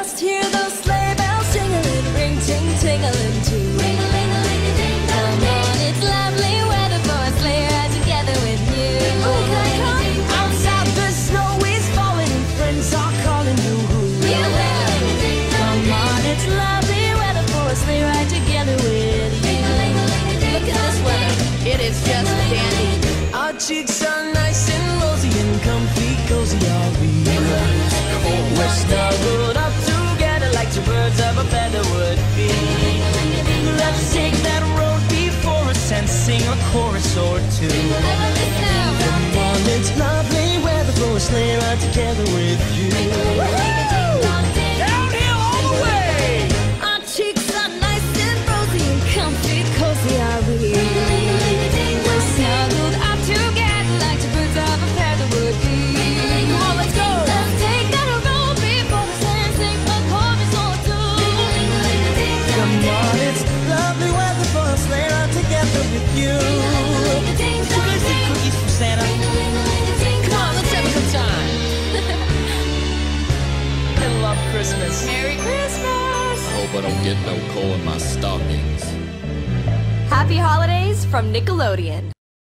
just hear those sleigh bells jingling, ring ting tingling too. Come on, it's lovely weather for a sleigh ride together with you. Outside the snow is falling and friends are calling you. Come on, it's lovely weather for a sleigh ride together with you. Look at this weather, it is just dandy. Our cheeks are nice and rosy and comfy, cozy are we. We're snuggled up together like two birds of a feather would be. Let's take that road before us and sing a chorus or two. Come on, it's lovely weather for a sleigh ride together with you. Downhill all the way! Our cheeks are nice and rosy and comfy, cozy are we. We're snuggled up together like two birds of a feather would be. Come on, let's go! Let's take that road before us and sing a chorus or two. Come on, it's lovely weather for a sleigh ride together with you. We're gonna see cookies from Santa. Come on, let's have a good time. I love Christmas. Merry Christmas! I hope I don't get no coal in my stockings. Happy holidays from Nickelodeon.